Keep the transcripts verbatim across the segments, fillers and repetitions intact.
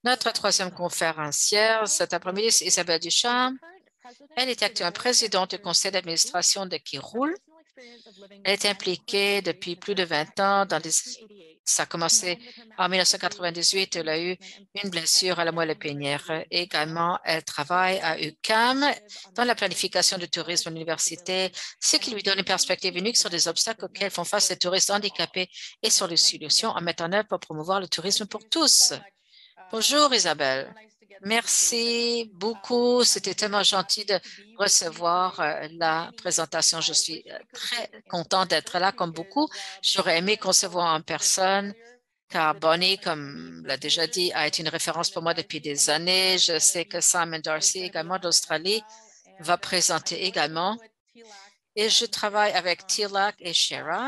Notre troisième conférencière cet après-midi, c'est Isabelle Duchamp. Elle est actuellement présidente du conseil d'administration de Qui Roule. Elle est impliquée depuis plus de vingt ans dans des... Ça a commencé en mille neuf cent quatre-vingt-dix-huit. Elle a eu une blessure à la moelle épinière. Également, elle travaille à U Q A M dans la planification du tourisme à l'université, ce qui lui donne une perspective unique sur des obstacles auxquels font face les touristes handicapés et sur les solutions à mettre en œuvre pour promouvoir le tourisme pour tous. Bonjour Isabelle. Merci beaucoup. C'était tellement gentil de recevoir euh, la présentation. Je suis euh, très contente d'être là comme beaucoup. J'aurais aimé qu'on se voit en personne car Bonnie, comme l'a déjà dit, a été une référence pour moi depuis des années. Je sais que Simon Darcy, également d'Australie, va présenter également. Et je travaille avec Tilak et Shera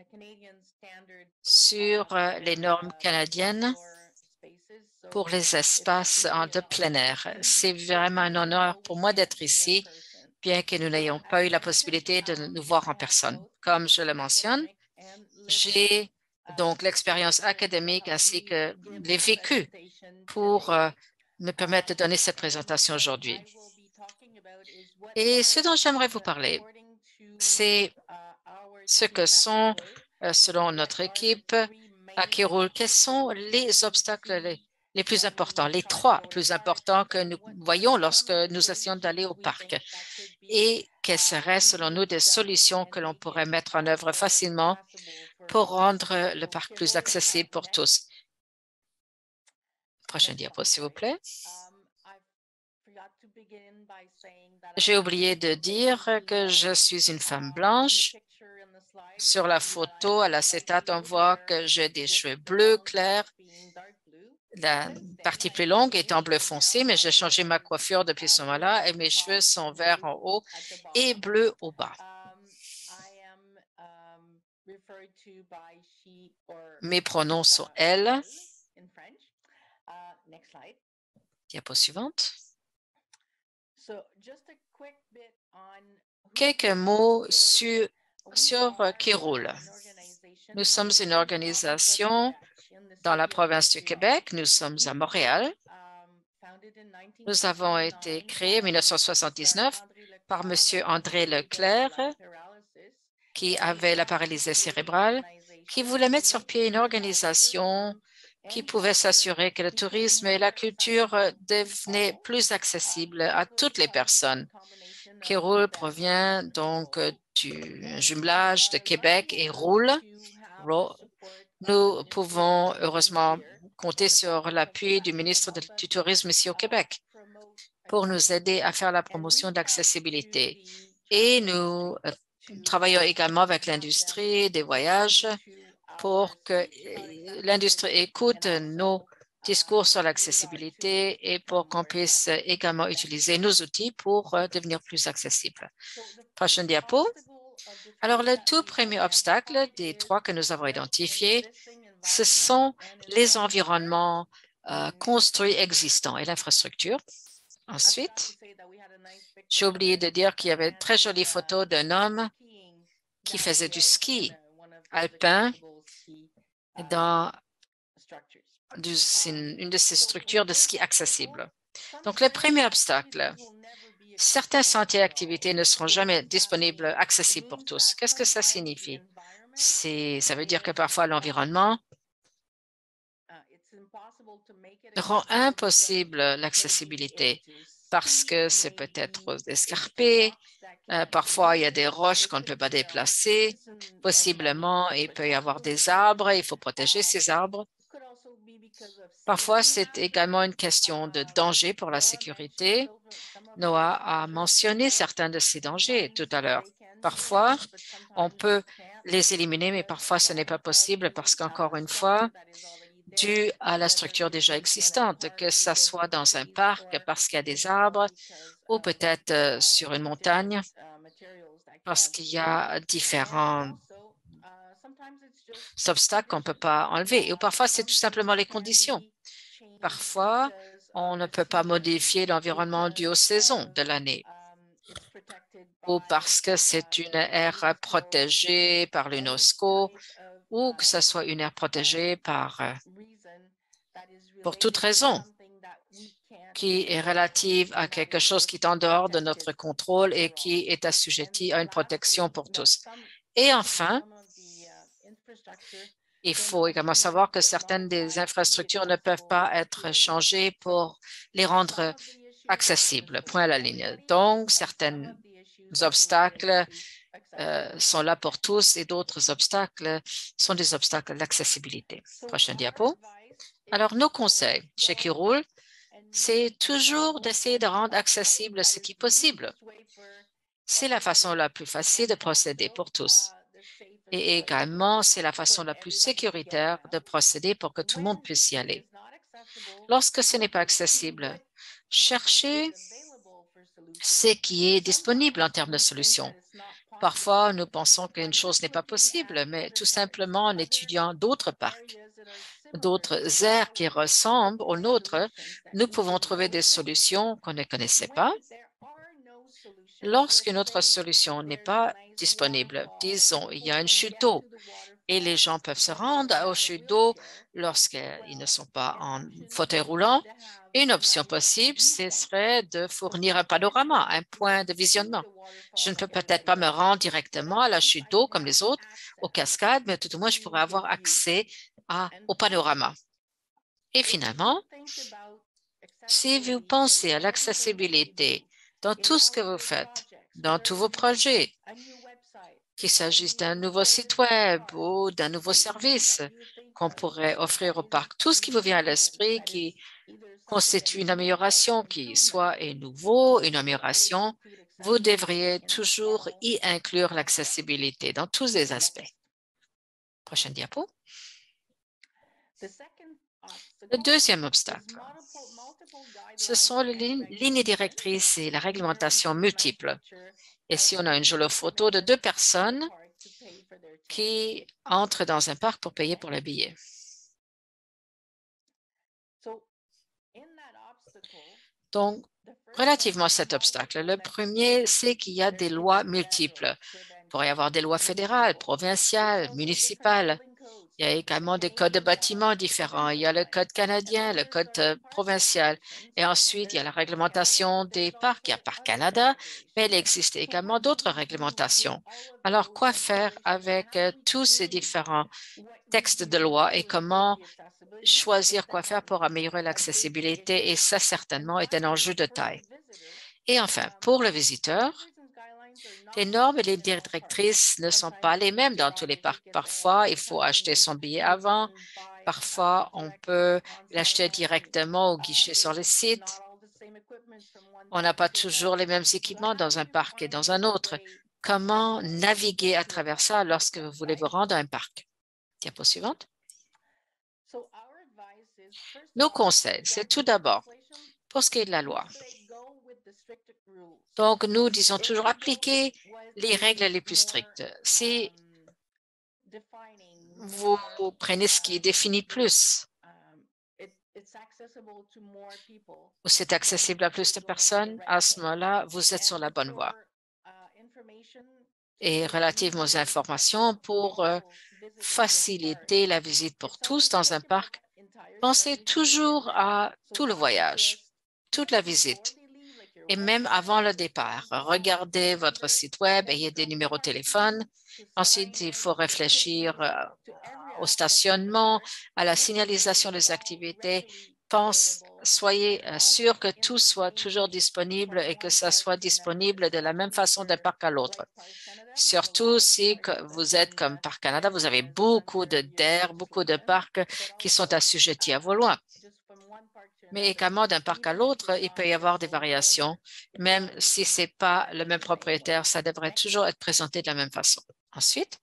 sur euh, les normes canadiennes pour les espaces en de plein air. C'est vraiment un honneur pour moi d'être ici, bien que nous n'ayons pas eu la possibilité de nous voir en personne. Comme je le mentionne, j'ai donc l'expérience académique ainsi que les vécus pour euh, me permettre de donner cette présentation aujourd'hui. Et ce dont j'aimerais vous parler, c'est ce que sont, euh, selon notre équipe, à Kirul, quels sont les obstacles les, les plus importants, les trois plus importants que nous voyons lorsque nous essayons d'aller au parc et quelles seraient, selon nous, des solutions que l'on pourrait mettre en œuvre facilement pour rendre le parc plus accessible pour tous. Prochaine diapo, s'il vous plaît. J'ai oublié de dire que je suis une femme blanche. Sur la photo, à l'acétate, on voit que j'ai des cheveux bleus clairs. La partie plus longue est en bleu foncé, mais j'ai changé ma coiffure depuis ce moment-là et mes cheveux sont verts en haut et bleus au bas. Mes pronoms sont elle. Diapo suivante. Quelques mots sur, sur Qui Roule. Nous sommes une organisation dans la province du Québec. Nous sommes à Montréal. Nous avons été créés en mille neuf cent soixante-dix-neuf par M. André Leclerc, qui avait la paralysie cérébrale, qui voulait mettre sur pied une organisation qui pouvait s'assurer que le tourisme et la culture devenaient plus accessibles à toutes les personnes. Qui Roule provient donc du jumelage de Québec et Roule. Nous pouvons heureusement compter sur l'appui du ministre du Tourisme ici au Québec pour nous aider à faire la promotion d'accessibilité. Et nous euh, travaillons également avec l'industrie des voyages pour que euh, l'industrie écoute nos discours sur l'accessibilité et pour qu'on puisse également utiliser nos outils pour euh, devenir plus accessible. Prochaine diapo. Alors, le tout premier obstacle des trois que nous avons identifiés, ce sont les environnements euh, construits existants et l'infrastructure. Ensuite, j'ai oublié de dire qu'il y avait une très jolie photo d'un homme qui faisait du ski alpin dans une de ces structures de ski accessibles. Donc, le premier obstacle, certains sentiers et activités ne seront jamais disponibles, accessibles pour tous. Qu'est-ce que ça signifie? Ça veut dire que parfois l'environnement rend impossible l'accessibilité parce que c'est peut-être escarpé, euh, parfois il y a des roches qu'on ne peut pas déplacer, possiblement il peut y avoir des arbres, il faut protéger ces arbres. Parfois, c'est également une question de danger pour la sécurité. Noah a mentionné certains de ces dangers tout à l'heure. Parfois, on peut les éliminer, mais parfois ce n'est pas possible parce qu'encore une fois, dû à la structure déjà existante, que ce soit dans un parc parce qu'il y a des arbres ou peut-être euh, sur une montagne parce qu'il y a différents obstacles qu'on ne peut pas enlever. Ou parfois, c'est tout simplement les conditions. Parfois, on ne peut pas modifier l'environnement dû aux saisons de l'année ou parce que c'est une aire protégée par l'UNESCO ou que ce soit une aire protégée par, euh, pour toute raison. qui est relative à quelque chose qui est en dehors de notre contrôle et qui est assujetti à une protection pour tous. Et enfin, il faut également savoir que certaines des infrastructures ne peuvent pas être changées pour les rendre accessibles, point à la ligne. Donc, certains obstacles euh, sont là pour tous et d'autres obstacles sont des obstacles d'accessibilité. Prochain diapo. Alors, nos conseils chez Kiroul, c'est toujours d'essayer de rendre accessible ce qui est possible. C'est la façon la plus facile de procéder pour tous. Et également, c'est la façon la plus sécuritaire de procéder pour que tout le monde puisse y aller. Lorsque ce n'est pas accessible, cherchez ce qui est disponible en termes de solutions. Parfois, nous pensons qu'une chose n'est pas possible, mais tout simplement en étudiant d'autres parcs, d'autres aires qui ressemblent aux nôtres, nous pouvons trouver des solutions qu'on ne connaissait pas. Lorsqu'une autre solution n'est pas disponible, disons, il y a une chute d'eau et les gens peuvent se rendre aux chutes d'eau lorsqu'ils ne sont pas en fauteuil roulant, une option possible, ce serait de fournir un panorama, un point de visionnement. Je ne peux peut-être pas me rendre directement à la chute d'eau comme les autres, aux cascades, mais tout au moins, je pourrais avoir accès à, au panorama. Et finalement, si vous pensez à l'accessibilité dans tout ce que vous faites, dans tous vos projets, qu'il s'agisse d'un nouveau site web ou d'un nouveau service qu'on pourrait offrir au parc, tout ce qui vous vient à l'esprit qui constitue une amélioration, qui soit est nouveau, une amélioration, vous devriez toujours y inclure l'accessibilité dans tous les aspects. Prochaine diapo. Le deuxième obstacle, ce sont les lignes directrices et la réglementation multiple. Et si on a une jolie photo de deux personnes qui entrent dans un parc pour payer pour le billet. Donc, relativement à cet obstacle, le premier, c'est qu'il y a des lois multiples. Il pourrait y avoir des lois fédérales, provinciales, municipales. Il y a également des codes de bâtiments différents. Il y a le code canadien, le code euh, provincial. Et ensuite, il y a la réglementation des parcs. Il y a Parc Canada, mais il existe également d'autres réglementations. Alors, quoi faire avec euh, tous ces différents textes de loi et comment choisir quoi faire pour améliorer l'accessibilité? Et ça, certainement, est un enjeu de taille. Et enfin, pour le visiteur, les normes et les directrices ne sont pas les mêmes dans tous les parcs. Parfois, il faut acheter son billet avant. Parfois, on peut l'acheter directement au guichet sur le site. On n'a pas toujours les mêmes équipements dans un parc et dans un autre. Comment naviguer à travers ça lorsque vous voulez vous rendre à un parc? Diapo suivante. Nos conseils, c'est tout d'abord, pour ce qui est de la loi. Donc, nous disons toujours appliquer les règles les plus strictes. Si vous prenez ce qui est défini plus, ou c'est accessible à plus de personnes, à ce moment-là, vous êtes sur la bonne voie. Et relativement aux informations, pour euh, faciliter la visite pour tous dans un parc, pensez toujours à tout le voyage, toute la visite. Et même avant le départ, regardez votre site web, ayez des numéros de téléphone. Ensuite, il faut réfléchir euh, au stationnement, à la signalisation des activités. Pense, soyez sûr que tout soit toujours disponible et que ça soit disponible de la même façon d'un parc à l'autre. Surtout si vous êtes comme Parc Canada, vous avez beaucoup de d'air, beaucoup de parcs qui sont assujettis à vos lois. Mais également d'un parc à l'autre, il peut y avoir des variations. Même si ce n'est pas le même propriétaire, ça devrait toujours être présenté de la même façon. Ensuite,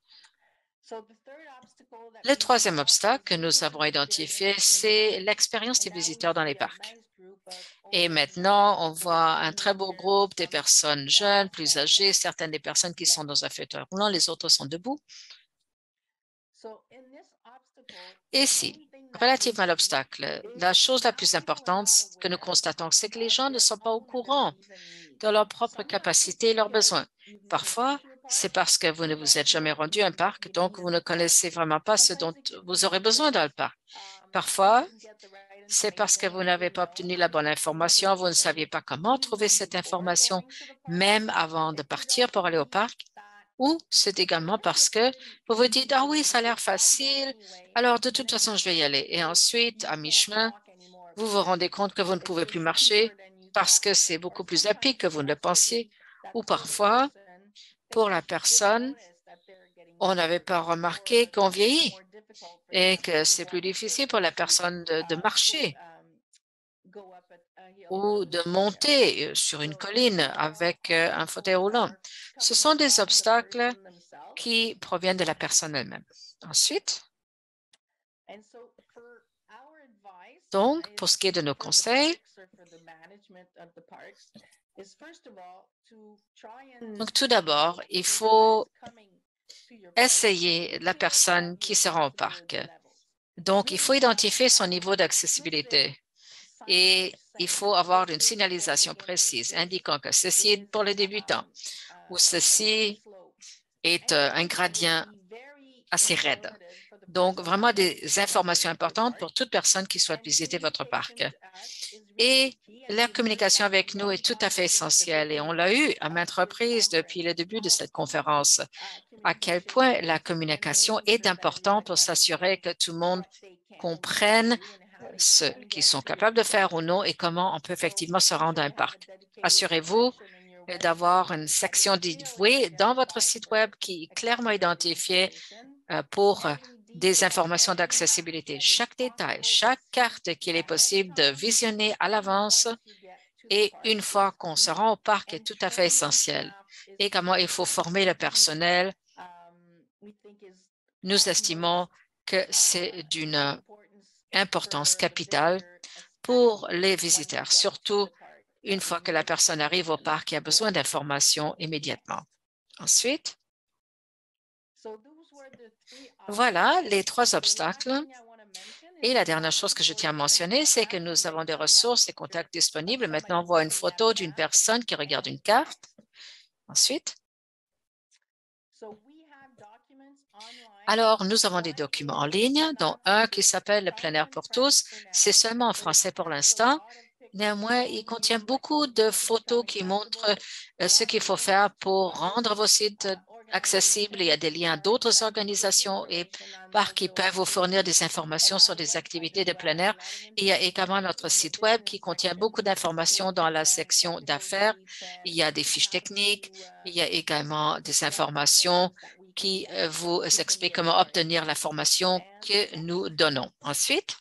le troisième obstacle que nous avons identifié, c'est l'expérience des visiteurs dans les parcs. Et maintenant, on voit un très beau groupe des personnes jeunes, plus âgées, certaines des personnes qui sont dans un fauteuil roulant, les autres sont debout. Et si, relativement à l'obstacle, la chose la plus importante que nous constatons, c'est que les gens ne sont pas au courant de leurs propres capacités et leurs besoins. Parfois, c'est parce que vous ne vous êtes jamais rendu à un parc, donc vous ne connaissez vraiment pas ce dont vous aurez besoin dans le parc. Parfois, c'est parce que vous n'avez pas obtenu la bonne information, vous ne saviez pas comment trouver cette information, même avant de partir pour aller au parc, ou c'est également parce que vous vous dites, ah oui, ça a l'air facile, alors de toute façon, je vais y aller. Et ensuite, à mi-chemin, vous vous rendez compte que vous ne pouvez plus marcher parce que c'est beaucoup plus à pic que vous ne le pensiez, ou parfois, pour la personne, on n'avait pas remarqué qu'on vieillit et que c'est plus difficile pour la personne de, de marcher ou de monter euh, sur une colline avec euh, un fauteuil roulant. Ce sont des obstacles qui proviennent de la personne elle-même. Ensuite, donc, pour ce qui est de nos conseils, donc tout d'abord, il faut essayer la personne qui se rend au parc. Donc, il faut identifier son niveau d'accessibilité et il faut avoir une signalisation précise indiquant que ceci est pour les débutants ou ceci est euh, un gradient assez raide. Donc, vraiment des informations importantes pour toute personne qui souhaite visiter votre parc. Et la communication avec nous est tout à fait essentielle et on l'a eu à maintes reprises depuis le début de cette conférence, à quel point la communication est importante pour s'assurer que tout le monde comprenne ce qu'ils sont capables de faire ou non et comment on peut effectivement se rendre à un parc. Assurez-vous d'avoir une section dédiée dans votre site Web qui est clairement identifiée euh, pour euh, des informations d'accessibilité. Chaque détail, chaque carte qu'il est possible de visionner à l'avance et une fois qu'on se rend au parc est tout à fait essentiel. Et comment il faut former le personnel. Nous estimons que c'est d'une importance capitale pour les visiteurs, surtout une fois que la personne arrive au parc et a besoin d'informations immédiatement. Ensuite, voilà les trois obstacles. Et la dernière chose que je tiens à mentionner, c'est que nous avons des ressources et contacts disponibles. Maintenant, on voit une photo d'une personne qui regarde une carte. Ensuite, alors, nous avons des documents en ligne, dont un qui s'appelle le plein air pour tous. C'est seulement en français pour l'instant. Néanmoins, il contient beaucoup de photos qui montrent euh, ce qu'il faut faire pour rendre vos sites accessibles. Il y a des liens d'autres organisations et parcs qui peuvent vous fournir des informations sur des activités de plein air. Il y a également notre site Web qui contient beaucoup d'informations dans la section d'affaires. Il y a des fiches techniques. Il y a également des informations qui euh, vous expliquent comment obtenir la formation que nous donnons. Ensuite,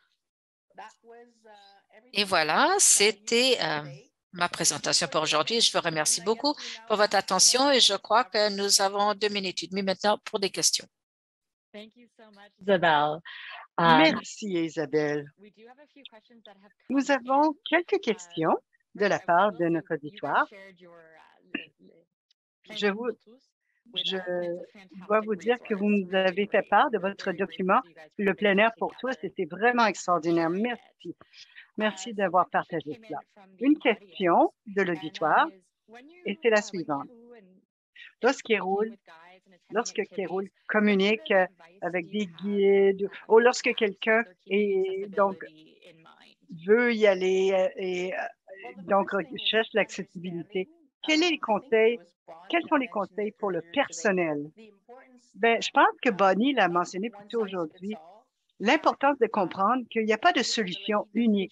et voilà, c'était euh, ma présentation pour aujourd'hui. Je vous remercie beaucoup pour votre attention et je crois que nous avons deux minutes et demie maintenant pour des questions. Isabelle. Um, Merci, Isabelle. Nous avons quelques questions de la part de notre auditoire. Je, vous, je dois vous dire que vous nous avez fait part de votre document, le plein air pour tous. C'était vraiment extraordinaire. Merci. Merci d'avoir partagé cela. Une question de l'auditoire, et c'est la suivante. Lorsque Kéroul, lorsque Kéroul communique avec des guides, ou lorsque quelqu'un est donc veut y aller et donc cherche l'accessibilité, quels sont les conseils, quels sont les conseils pour le personnel? Ben, je pense que Bonnie l'a mentionné plus tôt aujourd'hui, l'importance de comprendre qu'il n'y a pas de solution unique.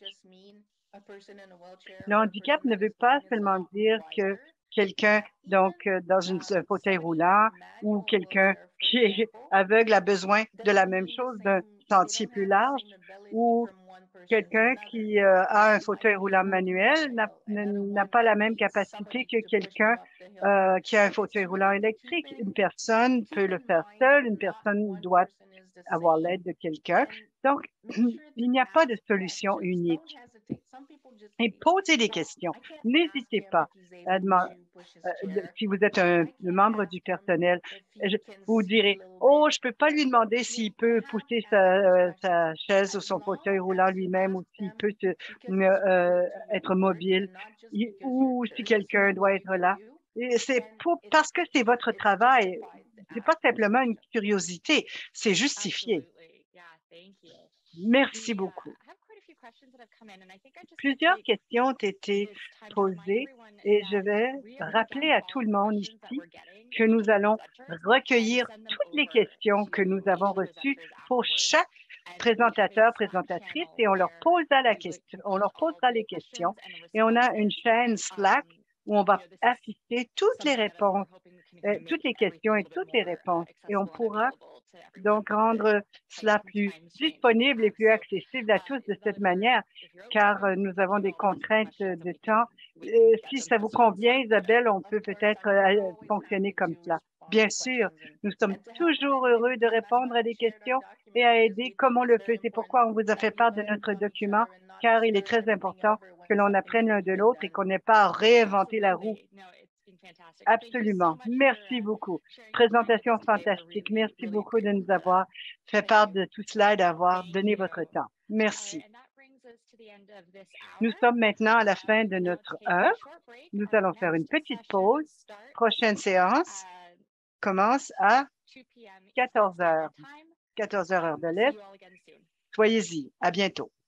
Le handicap ne veut pas seulement dire que quelqu'un donc euh, dans une, un fauteuil roulant ou quelqu'un qui est aveugle a besoin de la même chose, d'un sentier plus large, ou quelqu'un qui euh, a un fauteuil roulant manuel n'a pas la même capacité que quelqu'un euh, qui a un fauteuil roulant électrique. Une personne peut le faire seule, une personne doit avoir l'aide de quelqu'un. Donc, il n'y a pas de solution unique. Et posez des questions. N'hésitez pas à demander. Euh, si vous êtes un, un membre du personnel, je, vous direz, oh, je peux pas lui demander s'il peut pousser sa, euh, sa chaise ou son fauteuil roulant lui-même ou s'il peut se, euh, être mobile il, ou si quelqu'un doit être là. Et c'est pour, parce que c'est votre travail. C'est pas simplement une curiosité, c'est justifié. Merci beaucoup. Plusieurs questions ont été posées et je vais rappeler à tout le monde ici que nous allons recueillir toutes les questions que nous avons reçues pour chaque présentateur, présentatrice et on leur posera la question, on leur posera les questions et on a une chaîne Slack où on va afficher toutes les réponses, euh, toutes les questions et toutes les réponses et on pourra donc rendre cela plus disponible et plus accessible à tous de cette manière, car euh, nous avons des contraintes de temps. Euh, si ça vous convient, Isabelle, on peut peut-être euh, fonctionner comme cela. Bien sûr, nous sommes toujours heureux de répondre à des questions et à aider comme on le peut. C'est pourquoi on vous a fait part de notre document, car il est très important que l'on apprenne l'un de l'autre et qu'on n'ait pas à réinventer la roue. Absolument. Merci beaucoup. Présentation fantastique. Merci beaucoup de nous avoir fait part de tout cela et d'avoir donné votre temps. Merci. Nous sommes maintenant à la fin de notre heure. Nous allons faire une petite pause. Prochaine séance commence à quatorze heures. quatorze heures heure de l'Est. Soyez-y. À bientôt.